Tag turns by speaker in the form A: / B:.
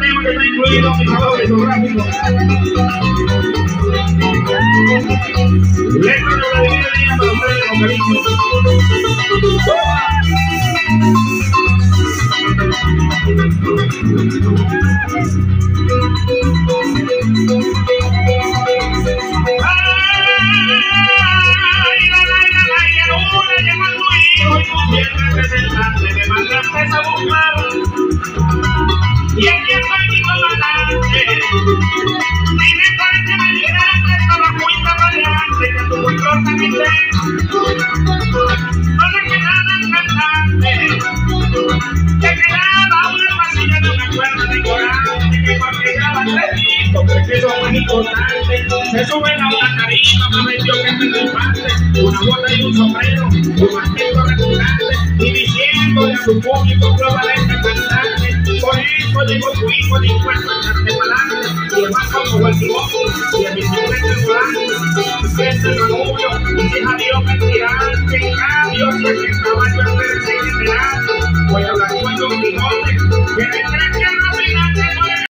A: tema que está incluido en mi trabajo discográfico. Letra de la divina línea para ustedes con cariño. Me mandaste a buscar y aquí estoy mi comandante. Dime para que me dijeras que estaba muy adelante, que tu control también no le quedaba cantante, que quedaba una pasilla de una cuerda de coral, que porque graba tres porque eso es más importante. Se suben a una tarima, me metió que es el infante, una bota y un sombrero, un aspecto repugnante, y diciéndole a su público globalmente cantante. Por eso llegó su hijo dispuesto a echarte para adelante, y el más como el tiboco, y el bicicleta volante, que es el orgullo, y si es a Dios mentirante, en cambio, si es el caballo es el general, voy a hablar con los bigotes, que me creen que